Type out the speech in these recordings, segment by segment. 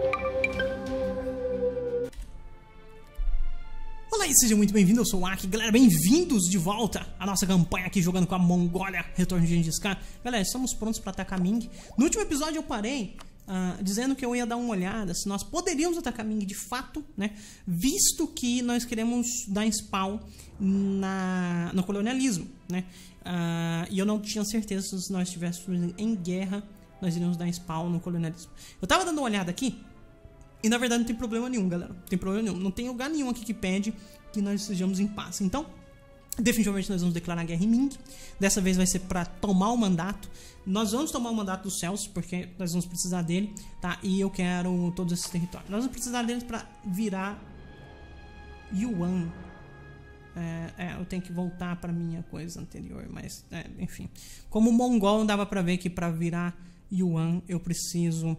Olá e sejam muito bem-vindos, eu sou o Aki. Galera, bem-vindos de volta à nossa campanha aqui jogando com a Mongólia, Retorno de Gengis Khan. Galera, estamos prontos para atacar Ming. No último episódio eu parei dizendo que eu ia dar uma olhada se nós poderíamos atacar Ming de fato, né? Visto que nós queremos dar spawn no colonialismo, né? E eu não tinha certeza se nós estivéssemos em guerra, nós iríamos dar spawn no colonialismo. Eu tava dando uma olhada aqui e na verdade não tem problema nenhum, galera. Não tem problema nenhum. Não tem lugar nenhum aqui que pede que nós estejamos em paz. Então, definitivamente nós vamos declarar guerra em Ming. Dessa vez vai ser para tomar o mandato. Nós vamos tomar o mandato dos céus, porque nós vamos precisar dele, tá? E eu quero todos esses territórios. Nós vamos precisar deles para virar Yuan. Eu tenho que voltar para minha coisa anterior, mas enfim. Como mongol, não dava para ver que para virar Yuan eu preciso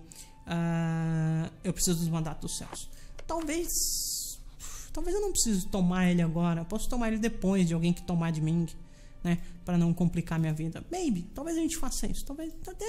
dos mandatos dos céus. Talvez eu não precise tomar ele agora. Eu posso tomar ele depois de alguém que tomar de Ming, né? Para não complicar minha vida. Talvez a gente faça isso. Talvez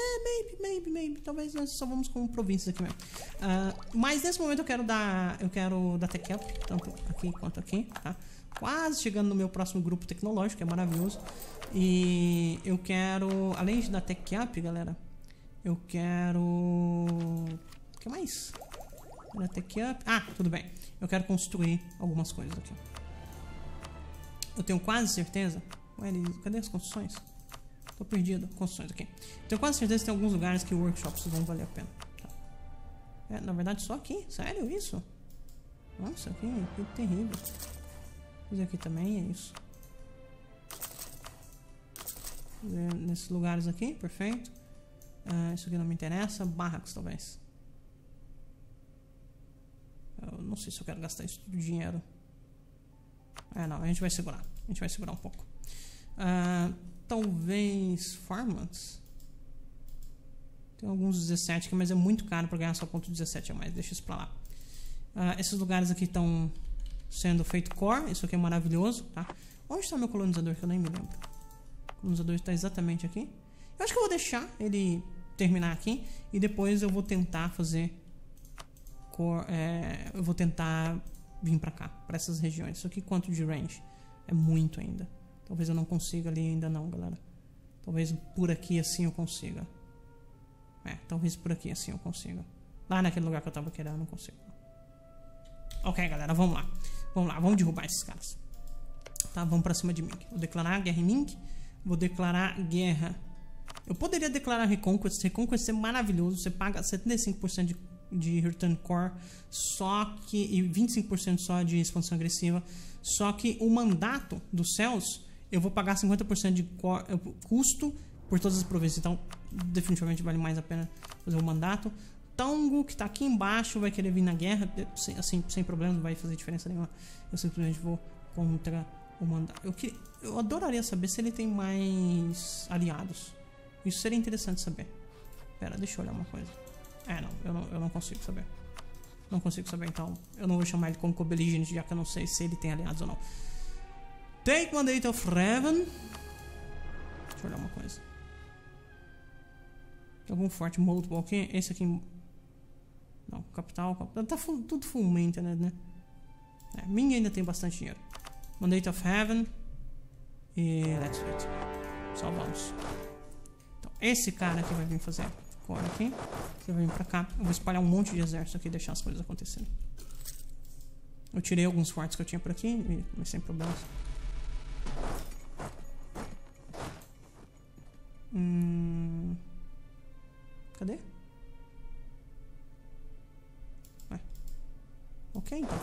nós só vamos com províncias aqui mesmo. Mas nesse momento eu quero dar tech up, tanto aqui quanto aqui, tá? Quase chegando no meu próximo grupo tecnológico, que é maravilhoso. E eu quero, além de dar tech up, galera, eu quero... O que mais? Tech up. Tudo bem. Eu quero construir algumas coisas aqui. Eu tenho quase certeza... Cadê as construções? Tô perdido. Construções aqui. Tenho quase certeza que tem alguns lugares que workshops vão valer a pena. Tá. Na verdade só aqui? Sério isso? Nossa, que terrível. Isso aqui também é isso. Nesses lugares aqui, perfeito. Isso aqui não me interessa. Barracks, talvez. Eu não sei se eu quero gastar isso de dinheiro. Não, a gente vai segurar. A gente vai segurar um pouco. Talvez farmlands. Tem alguns 17 aqui, mas é muito caro para ganhar só ponto 17 a mais. Deixa isso pra lá. Esses lugares aqui estão sendo feito core. Isso aqui é maravilhoso, tá? Onde está meu colonizador que eu nem me lembro? O colonizador está exatamente aqui. Eu acho que eu vou deixar ele terminar aqui e depois eu vou tentar fazer core, eu vou tentar vir pra cá, pra essas regiões. Isso aqui quanto de range? É muito ainda. Talvez eu não consiga ali ainda não, galera. Talvez por aqui assim eu consiga. Talvez por aqui assim eu consiga. Lá naquele lugar que eu tava querendo eu não consigo. Ok, galera, vamos lá. Vamos derrubar esses caras. Tá, vamos pra cima de Ming. Vou declarar guerra em Ming. Vou declarar guerra. Eu poderia declarar Reconquest. Reconquest é maravilhoso. Você paga 75% de Return Core, e 25% só de expansão agressiva. Só que o mandato dos céus, eu vou pagar 50% de custo por todas as províncias. Então, definitivamente vale mais a pena fazer o mandato. Tongo, que está aqui embaixo, vai querer vir na guerra. Assim, sem problema, não vai fazer diferença nenhuma. Eu simplesmente vou contra o mandato. Eu adoraria saber se ele tem mais aliados. Isso seria interessante saber. Pera, deixa eu olhar uma coisa. Eu não consigo saber. Não consigo saber, então eu não vou chamar ele como co-belligerent, já que eu não sei se ele tem aliados ou não. Take Mandate of Revan. Deixa eu olhar uma coisa. Tem algum forte multiple aqui? Esse aqui... Não, capital... Tá tudo full maintenance, né? Ming ainda tem bastante dinheiro. Mandate of Heaven. E let's do it. Só vamos. Então, esse cara aqui vai vir fazer core aqui. Você vai vir pra cá. Eu vou espalhar um monte de exército aqui e deixar as coisas acontecerem. Eu tirei alguns fortes que eu tinha por aqui, mas sem problemas. Cadê? Ok, então.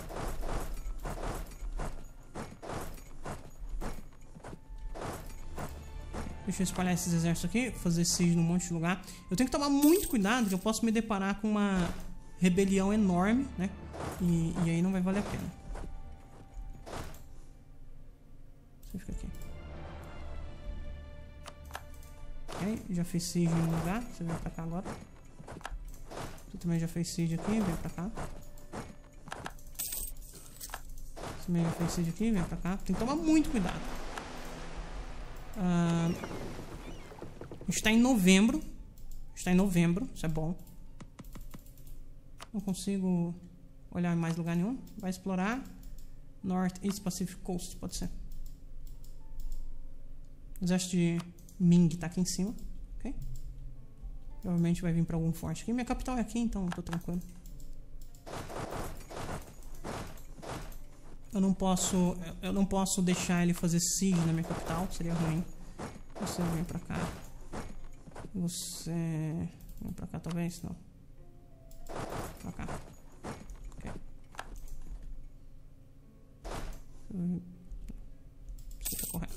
Deixa eu espalhar esses exércitos aqui, fazer siege num monte de lugar. Eu tenho que tomar muito cuidado, que eu posso me deparar com uma rebelião enorme, né? E aí não vai valer a pena. Você fica aqui. Ok, já fez siege em um lugar, você vem pra cá agora. Você também já fez siege aqui, vem pra cá. Você também já fez siege aqui, vem pra cá. Tem que tomar muito cuidado. Está em novembro. Está em novembro, isso é bom. Não consigo olhar em mais lugar nenhum. Vai explorar. North East Pacific Coast, pode ser. O exército de Ming tá aqui em cima. Ok? Provavelmente vai vir pra algum forte aqui. Minha capital é aqui, então tô tranquilo. Eu não posso deixar ele fazer siege na minha capital, seria ruim. Você vem pra cá. Você vem pra cá talvez? Não. Pra cá. Ok. Isso tá correto.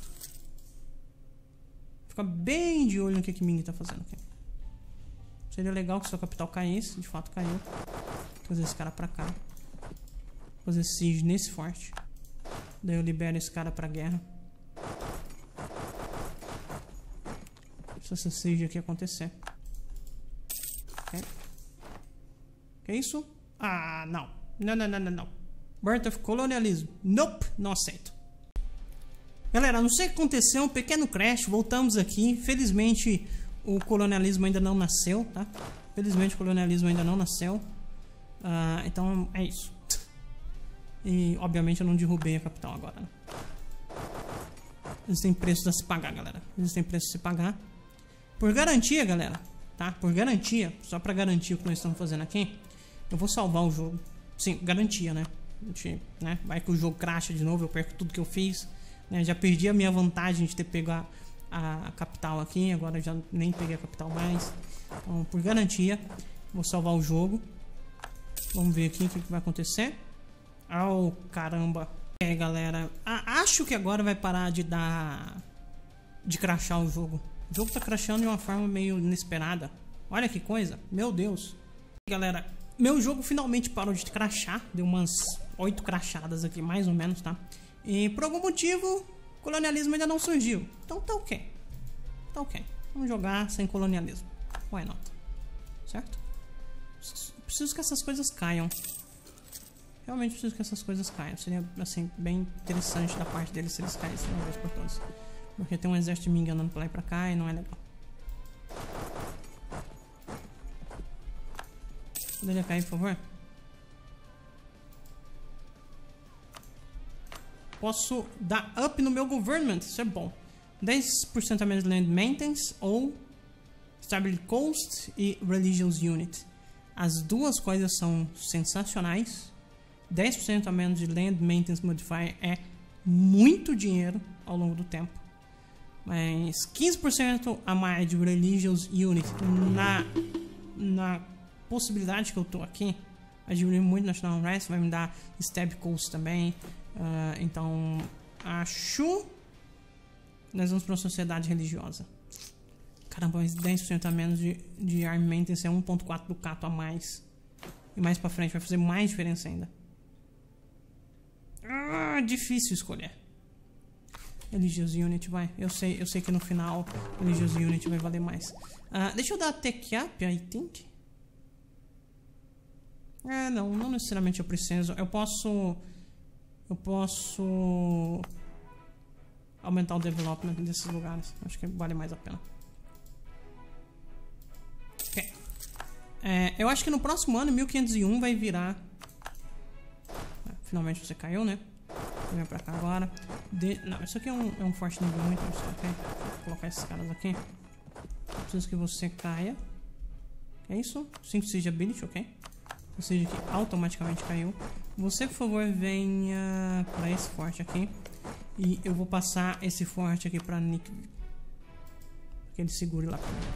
Fica bem de olho no que Ming tá fazendo aqui. Seria legal que sua capital caísse, de fato caiu. Trazer esse cara pra cá. Fazer siege nesse forte. Daí eu libero esse cara pra guerra. Se essa siege aqui acontecer. Ok. Que isso? Ah, não. Não. Birth of Colonialism. Nope, não aceito. Galera, não sei o que aconteceu, um pequeno crash, voltamos aqui. Felizmente o colonialismo ainda não nasceu, tá? Felizmente o colonialismo ainda não nasceu. Então é isso. E obviamente eu não derrubei a capital agora, né? Existem preços a se pagar, galera. Existem preços a se pagar. Por garantia, galera, tá? Por garantia, só pra garantir o que nós estamos fazendo aqui, eu vou salvar o jogo. Sim, garantia, né? Né? Vai que o jogo crasha de novo, eu perco tudo que eu fiz, né? Já perdi a minha vantagem de ter pego a capital aqui, agora já nem peguei a capital mais. Então, por garantia, vou salvar o jogo. Vamos ver aqui o que vai acontecer. Oh, caramba. Galera, acho que agora vai parar de crashar o jogo. O jogo tá crashando de uma forma meio inesperada. Olha que coisa, meu Deus. Galera, meu jogo finalmente parou de crashar. Deu umas 8 crashadas aqui, mais ou menos, tá? E por algum motivo, o colonialismo ainda não surgiu. Então tá ok. Tá ok. Vamos jogar sem colonialismo. Why not? Certo? Preciso que essas coisas caiam. Realmente preciso que essas coisas caiam. Seria, assim, bem interessante da parte deles se eles caíssem uma vez por todas. Porque tem um exército me enganando pra lá e pra cá e não é legal. Poderia cair, por favor? Posso dar up no meu government. Isso é bom. 10% a menos de land maintenance ou stability cost e religious unit. As duas coisas são sensacionais. 10% a menos de land maintenance modifier é muito dinheiro ao longo do tempo. Mas 15% a mais de religious unit na possibilidade que eu tô aqui vai diminuir muito national unrest, vai me dar stab cost também. Então acho que nós vamos para uma sociedade religiosa. Caramba, mas 10% a menos de arm maintenance é 1.4 ducato a mais. E mais pra frente vai fazer mais diferença ainda. Difícil escolher. Religious Unit, vai. Eu sei que no final Religious Unit vai valer mais. Deixa eu dar Tech Up, I think. Não necessariamente eu preciso. Eu posso aumentar o development desses lugares. Acho que vale mais a pena. Ok. Eu acho que no próximo ano, 1501, vai virar... Finalmente você caiu, né? Vem pra cá agora. Não, isso aqui é um forte nível muito, ok? Vou colocar esses caras aqui. Preciso que você caia. É isso? 5 Siege Ability, ok? Ou seja, que automaticamente caiu. Você, por favor, venha pra esse forte aqui. E eu vou passar esse forte aqui pra Nick. Que ele segure lá pra mim.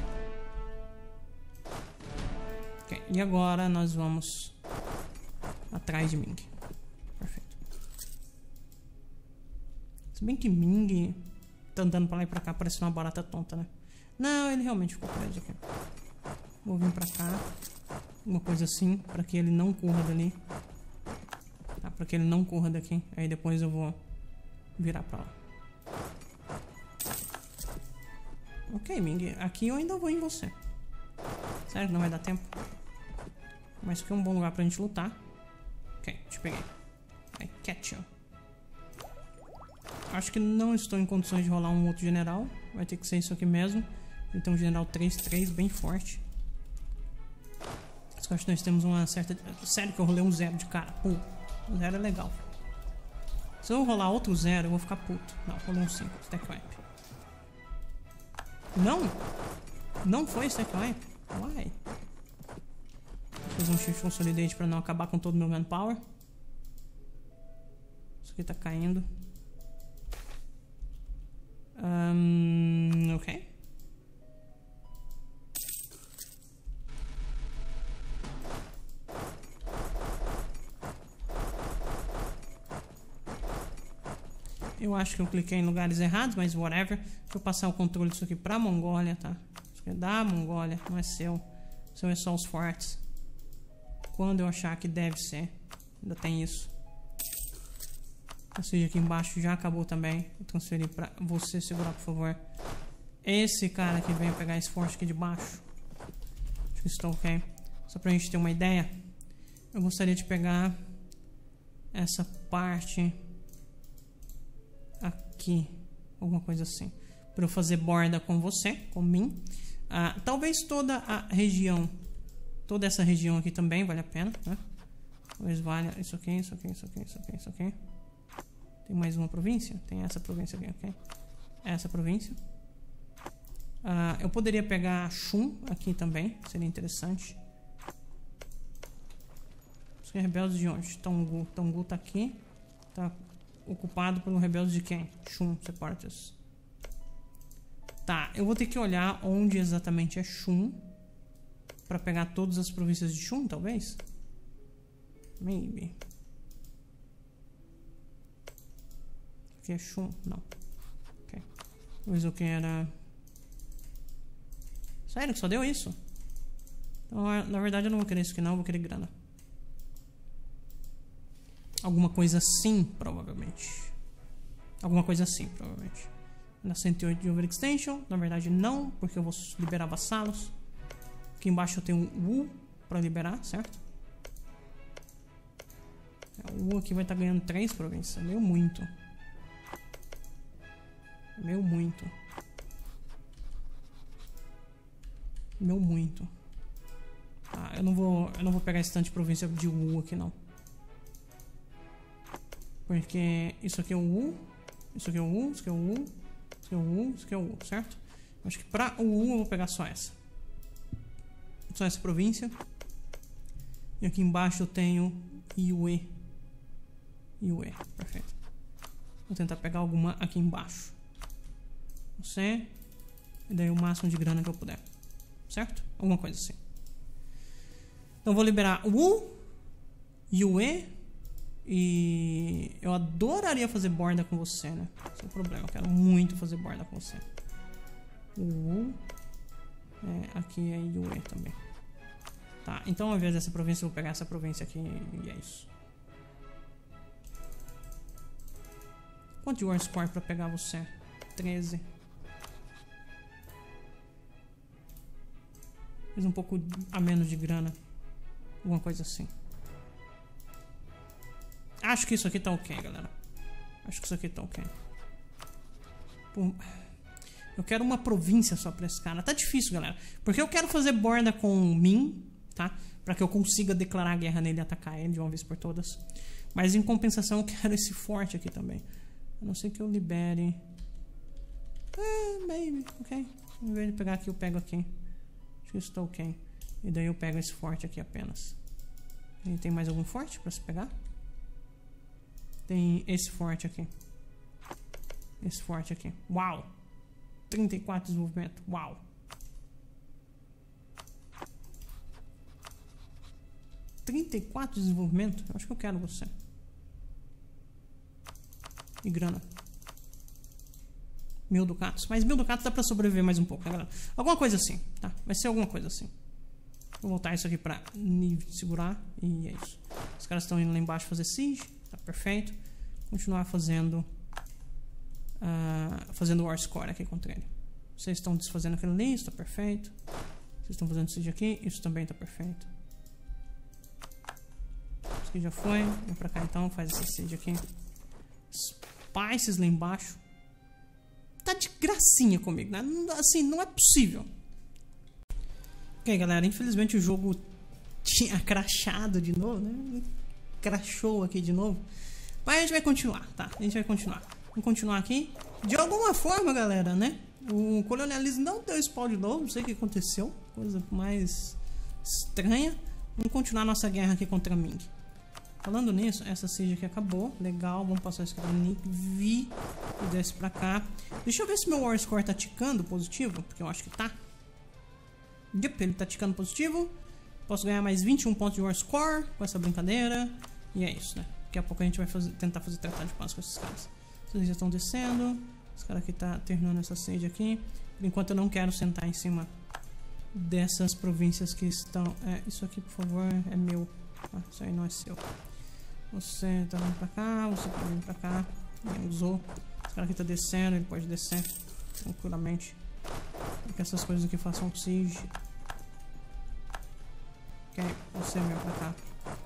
Ok, e agora nós vamos atrás de Ming. Perfeito. Se bem que Ming tá andando pra lá e pra cá, parecendo uma barata tonta, né? Não, ele realmente ficou preso aqui. Vou vir pra cá. Uma coisa assim, pra que ele não corra dali. Tá, pra que ele não corra daqui. Aí depois eu vou virar pra lá. Ok, Ming. Aqui eu ainda vou em você. Sério que não vai dar tempo? Mas aqui é um bom lugar pra gente lutar. Ok, te peguei. I catch you. Acho que não estou em condições de rolar um outro general. Vai ter que ser isso aqui mesmo. Então um general 3-3 bem forte. eu acho que nós temos uma certa... Sério que eu rolei um 0 de cara. Pô, um 0 é legal. Se eu rolar outro 0, eu vou ficar puto. Não, rolei um 5. Stack wipe. Não! Não foi stack wipe. Why? Vou fazer um shift consolidate pra não acabar com todo o meu manpower. Isso aqui tá caindo. Ok. Eu acho que eu cliquei em lugares errados, mas whatever. Deixa eu passar o controle disso aqui pra Mongólia, tá? Isso aqui é da Mongólia, não é seu. O seu é só os fortes. Quando eu achar que deve ser. Ainda tem isso. Ou seja, aqui embaixo já acabou também. Vou transferir pra você segurar, por favor. Esse cara aqui veio pegar esse forte aqui de baixo. Acho que estou ok. Só pra gente ter uma ideia. Eu gostaria de pegar essa parte aqui, alguma coisa assim, para eu fazer borda com você, com mim. Talvez toda a região, toda essa região aqui também vale a pena, né? Talvez valha isso aqui, isso aqui, isso aqui, isso aqui, isso aqui. Tem mais uma província? Tem essa província aqui, ok? Essa província. Eu poderia pegar Shun aqui também, seria interessante. Os rebeldes de onde? Tongu. Tongu tá aqui. Tá ocupado pelo rebelde de quem? Shun Separatists. Tá, eu vou ter que olhar onde exatamente é Shun pra pegar todas as províncias de Shun, talvez? Maybe. Aqui é Shun? Não. Ok. Mas o que era... Sério que só deu isso? Então, na verdade eu não vou querer isso aqui não, eu vou querer grana. Alguma coisa assim, provavelmente. Alguma coisa assim, provavelmente. Na 108 de Overextension. Na verdade, não, porque eu vou liberar vassalos. Aqui embaixo eu tenho um U para liberar, certo? O U aqui vai estar ganhando 3 províncias. É meio muito. Meio muito. Meio muito. Eu não vou pegar esse tanto de província de U aqui, não. Porque isso aqui é o U, isso aqui é o U, isso aqui é o U, isso aqui é o U, isso aqui é o U, certo? Acho que para o U eu vou pegar só essa. Só essa província. E aqui embaixo eu tenho Yue. Yue, perfeito. Vou tentar pegar alguma aqui embaixo. Você. E daí o máximo de grana que eu puder. Certo? Alguma coisa assim. Então vou liberar o U, Yue. E eu adoraria fazer borda com você, né? Esse é o problema, eu quero muito fazer borda com você. Aqui é Yue também. Tá, então ao invés dessa província eu vou pegar essa província aqui e é isso. Quanto de War Score pra pegar você? 13. Fiz um pouco a menos de grana. Alguma coisa assim. Acho que isso aqui tá ok, galera. Acho que isso aqui tá ok. Pô, eu quero uma província só pra esse cara. Tá difícil, galera. Porque eu quero fazer borda com Min, tá? Pra que eu consiga declarar guerra nele e atacar ele de uma vez por todas. Mas em compensação eu quero esse forte aqui também. A não ser que eu libere... maybe, ok. Em vez de pegar aqui, eu pego aqui. Acho que isso tá ok. E daí eu pego esse forte aqui apenas. E tem mais algum forte pra se pegar? Tem esse forte aqui. Esse forte aqui. Uau! 34 de desenvolvimento. Uau! 34 de desenvolvimento? Eu acho que eu quero você. E grana. 1000 ducatos. Mas 1000 ducatos dá pra sobreviver mais um pouco, né, galera? Alguma coisa assim, tá? Vai ser alguma coisa assim. Vou voltar isso aqui pra segurar. E é isso. Os caras estão indo lá embaixo fazer siege. Tá perfeito. Continuar fazendo War Score aqui contra ele. Vocês estão desfazendo aquilo ali, isso tá perfeito. Vocês estão fazendo siege aqui, isso também tá perfeito. Isso aqui já foi. Vem pra cá então, faz esse siege aqui. Spices lá embaixo. Tá de gracinha comigo, né? Assim, não é possível. Ok, galera, infelizmente o jogo tinha crashado de novo, né? Crashou aqui de novo. Mas a gente vai continuar, tá? A gente vai continuar. Vamos continuar aqui. De alguma forma, galera, né? O colonialismo não deu spawn de novo. Não sei o que aconteceu. Coisa mais estranha. Vamos continuar nossa guerra aqui contra Ming. Falando nisso, essa siege aqui acabou. Legal, vamos passar isso aqui pra Nick. Vi e desce pra cá. Deixa eu ver se meu War Score tá ticando positivo. Porque eu acho que tá. Yep, ele tá ticando positivo. Posso ganhar mais 21 pontos de War Score com essa brincadeira. E é isso, né? Daqui a pouco a gente vai tentar fazer tratado de paz com esses caras. Vocês já estão descendo. Esse cara aqui tá terminando essa siege aqui. Por enquanto eu não quero sentar em cima dessas províncias que estão... isso aqui, por favor, é meu. Ah, isso aí não é seu. Você tá vindo pra cá, você pode vir pra cá. Ele usou. Esse cara aqui tá descendo, ele pode descer tranquilamente. Para que essas coisas aqui façam siege. Ok, você vem pra cá.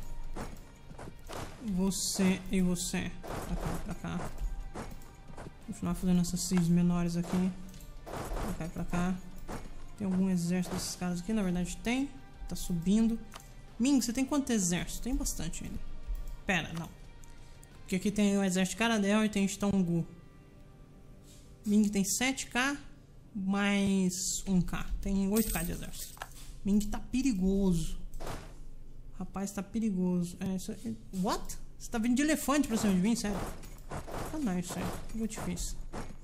Você e você. Pra cá, pra cá. Continuar fazendo essas sieges menores aqui. Pra cá e pra cá. Tem algum exército desses caras aqui? Na verdade tem. Tá subindo. Ming, você tem quanto exército? Tem bastante ainda. Pera, não. Porque aqui tem o exército de Caradel e tem Stongu. Ming tem 7k mais 1k. Tem 8k de exército. Ming tá perigoso. Rapaz, tá perigoso. What? Você tá vindo de elefante pra cima de mim, sério? Ah, não, isso aí. O que eu te fiz?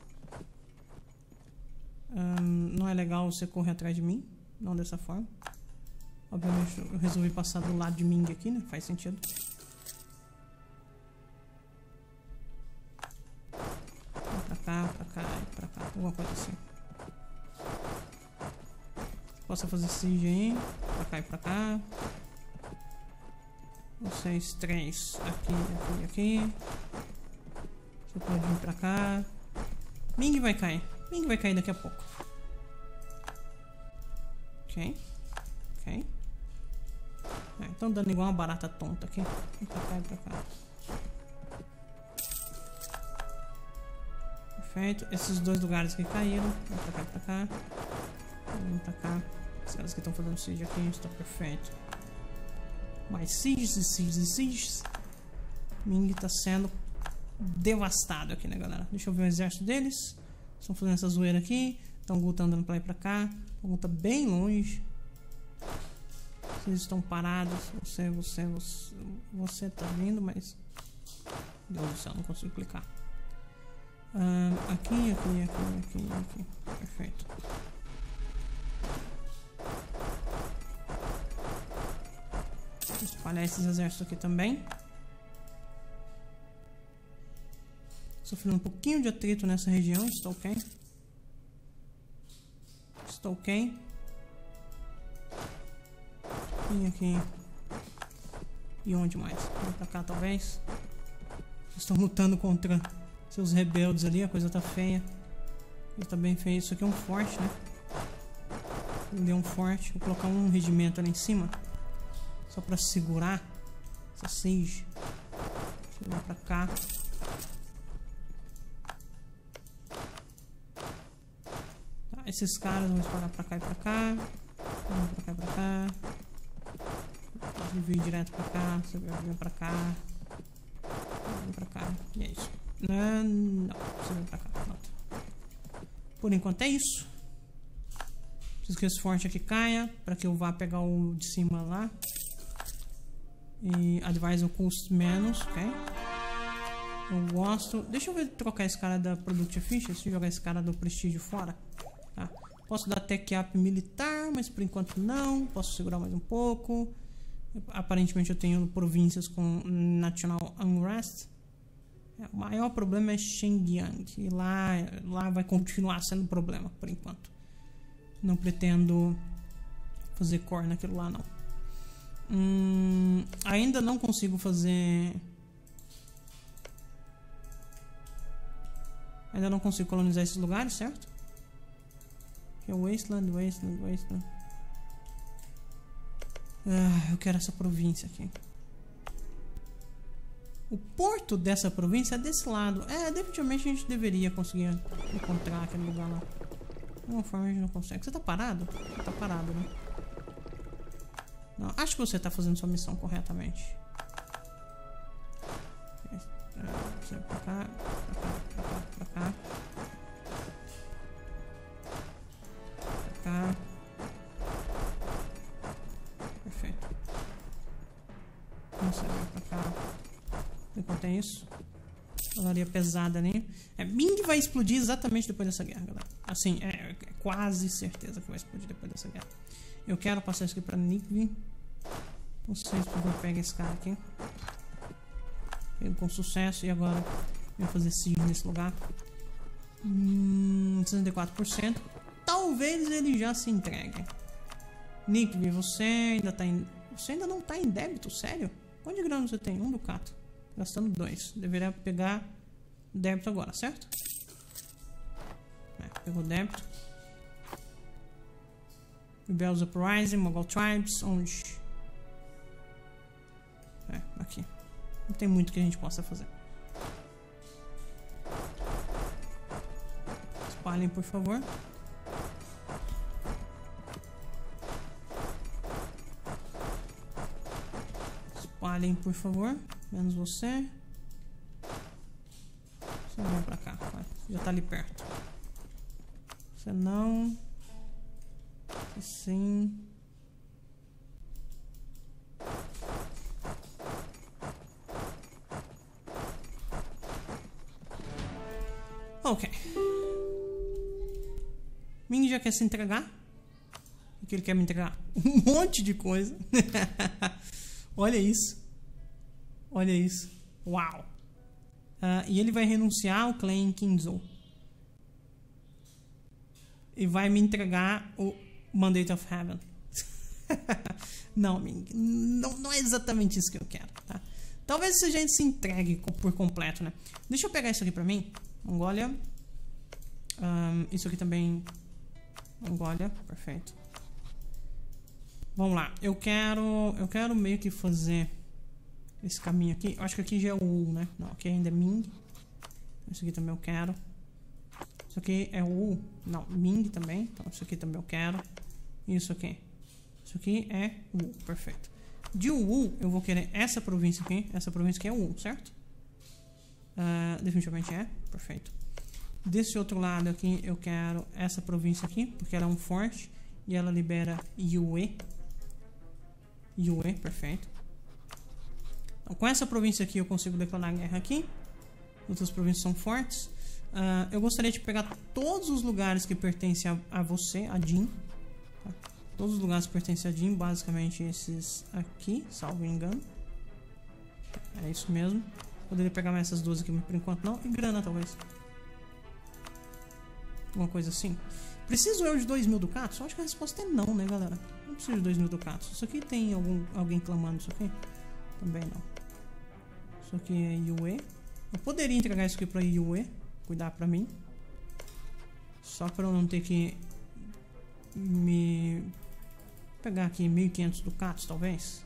Não é legal você correr atrás de mim. Não dessa forma. Obviamente eu resolvi passar do lado de Ming aqui, né? Faz sentido. Pra cá e pra cá. Alguma coisa assim. Posso fazer siege aí. Pra cá e pra cá. Vocês três. Aqui. Você pode vir pra cá. Ming vai cair. Ming vai cair daqui a pouco. Ok. Estão dando igual uma barata tonta aqui. Pra cá e pra cá. Perfeito. Esses dois lugares aqui caíram. Vem pra cá e pra cá. Vem pra cá. Os caras que estão fazendo siege aqui. Está perfeito. Mais sieges e sieges e sieges. Ming tá sendo devastado aqui, né, galera? Deixa eu ver o exército deles. Estão fazendo essa zoeira aqui. Tongu tá andando pra lá e pra cá. Tongu tá bem longe. Vocês estão parados. Você tá vindo, mas... Deus do céu, não consigo clicar. Aqui. Perfeito. Vou espalhar esses exércitos aqui também. Sofrendo um pouquinho de atrito nessa região. Estou ok. Aqui. E onde mais? Vem pra cá, talvez. Estão lutando contra seus rebeldes ali. A coisa tá feia. Tá bem feio. Isso aqui é um forte, né? Deu um forte. Vou colocar um regimento ali em cima. Só pra segurar essa siege. Deixa eu vir pra cá. Tá, esses caras vão espalhar pra cá e pra cá. Vamos pra cá e pra cá. Você vir direto pra cá. Você vem pra cá. Vem pra cá. E é isso. Não. Você vem pra cá. Pronto. Por enquanto é isso. Preciso que esse forte aqui caia. Pra que eu vá pegar o de cima lá. E advise o custo menos, ok? Eu gosto. Deixa eu ver trocar esse cara da Product Efficiency e jogar esse cara do prestígio fora. Tá? Posso dar tech up militar, mas por enquanto não. Posso segurar mais um pouco. Aparentemente eu tenho províncias com National Unrest. O maior problema é Xinjiang. E lá vai continuar sendo problema por enquanto. Não pretendo fazer core naquilo lá não. Ainda não consigo fazer. Ainda não consigo colonizar esses lugares, certo? Aqui é Wasteland. Eu quero essa província aqui. O porto dessa província é desse lado. Definitivamente a gente deveria conseguir encontrar aquele lugar lá. De uma forma a gente não consegue. Você tá parado? Você tá parado, né? Não, acho que você está fazendo sua missão corretamente. Você pra cá, pra cá, pra cá. Pra cá. Perfeito. Você vai pra cá. Enquanto é isso. Caloria pesada ali. Ming vai explodir exatamente depois dessa guerra, galera. Assim, é quase certeza que vai explodir depois dessa guerra. Eu quero passar isso aqui pra Nikvi. Vocês, por favor, peguem esse cara aqui. Pego com sucesso. E agora eu vou fazer siege nesse lugar. 64%. Talvez ele já se entregue. Nikvi, você ainda não tá em débito, sério? Quanto de grana você tem? 1 ducato. Gastando 2. Deveria pegar débito agora, certo? Pegou débito. Rebels Uprising, Mongol Tribes, onde? Aqui. Não tem muito que a gente possa fazer. Espalhem, por favor. Espalhem, por favor. Menos você. Você vem pra cá. Vai. Já tá ali perto. Você não. Sim. Ok. Ming já quer se entregar. O que ele quer me entregar? Um monte de coisa. Olha isso. Olha isso. Uau. E ele vai renunciar ao clã Kinzo. E vai me entregar o Mandate of Heaven. Não, Ming. Não é exatamente isso que eu quero, tá? Talvez a gente se entregue por completo, né? Deixa eu pegar isso aqui pra mim. Mongólia. Isso aqui também. Mongólia. Perfeito. Vamos lá. Eu quero meio que fazer esse caminho aqui. Eu acho que aqui já é o U, né? Não, aqui ainda é Ming. Isso aqui também eu quero. Isso aqui é o U. Não, Ming também. Então isso aqui também eu quero. Isso aqui. Isso aqui é U. Perfeito. De U, eu vou querer essa província aqui. Essa província aqui é U, certo? Definitivamente é. Perfeito. Desse outro lado aqui, eu quero essa província aqui. Porque ela é um forte. E ela libera Yue. Yue, perfeito. Então, com essa província aqui, eu consigo declarar guerra aqui. Outras províncias são fortes. Eu gostaria de pegar todos os lugares que pertencem a você, a Jin. Tá? Todos os lugares que pertencem a Jin, basicamente esses aqui, salvo engano. É isso mesmo. Poderia pegar mais essas duas aqui, mas por enquanto não. E grana, talvez. Alguma coisa assim. Preciso eu de 2.000 ducatos? Eu acho que a resposta é não, né, galera? Não preciso de 2.000 ducatos. Isso aqui tem alguém clamando isso aqui? Também não. Isso aqui é Yue. Eu poderia entregar isso aqui pra Yue. Cuidar pra mim. Só pra eu não ter que me pegar aqui 1.500 ducatos, talvez.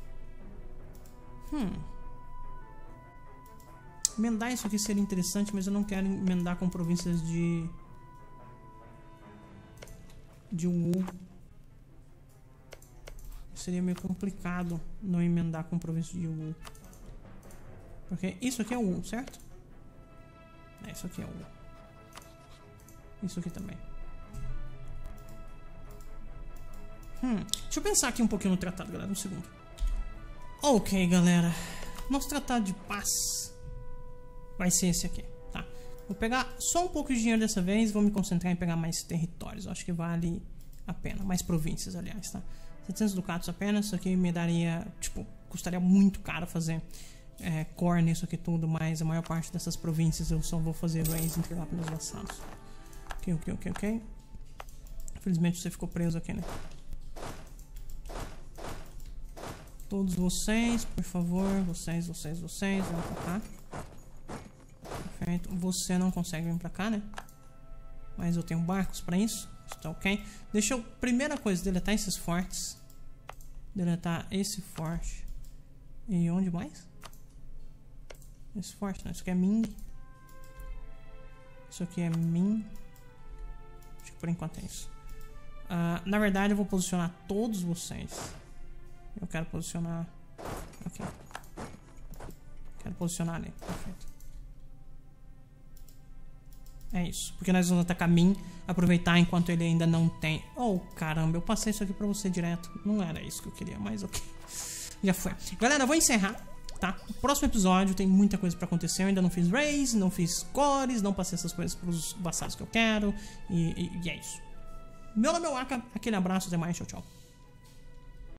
Emendar isso aqui seria interessante, mas eu não quero emendar com províncias de Wu. Seria meio complicado não emendar com província de Wu. Porque isso aqui é o Wu, certo? Isso aqui é o Wu. Isso aqui também. Deixa eu pensar aqui um pouquinho no tratado, galera. Um segundo. Ok, galera. Nosso tratado de paz vai ser esse aqui, tá? Vou pegar só um pouco de dinheiro dessa vez e vou me concentrar em pegar mais territórios. Eu acho que vale a pena. Mais províncias, aliás, tá? 700 ducatos apenas. Isso aqui me daria, tipo, custaria muito caro fazer core nisso aqui tudo, mas a maior parte dessas províncias eu só vou fazer raise e entregar para meus vassalos. Ok. Infelizmente você ficou preso aqui, né? Todos vocês, por favor. Vocês, vem pra cá. Perfeito. Você não consegue vir pra cá, né? Mas eu tenho barcos pra isso. Está ok. Deixa eu, primeira coisa, deletar esses fortes. Deletar esse forte. E onde mais? Esse forte, não. Isso aqui é Ming. Isso aqui é Ming. Acho que por enquanto é isso. Na verdade, eu vou posicionar todos vocês Eu quero posicionar aqui. Quero posicionar ali. Perfeito. É isso. Porque nós vamos atacar Min, aproveitar enquanto ele ainda não tem... Oh, caramba, eu passei isso aqui pra você direto. Não era isso que eu queria, mas ok. Já foi. Galera, eu vou encerrar, tá? No próximo episódio tem muita coisa pra acontecer. Eu ainda não fiz raise, não fiz cores, não passei essas coisas pros vassalos que eu quero. E é isso. Meu nome é Waka, aquele abraço, até mais, tchau, tchau.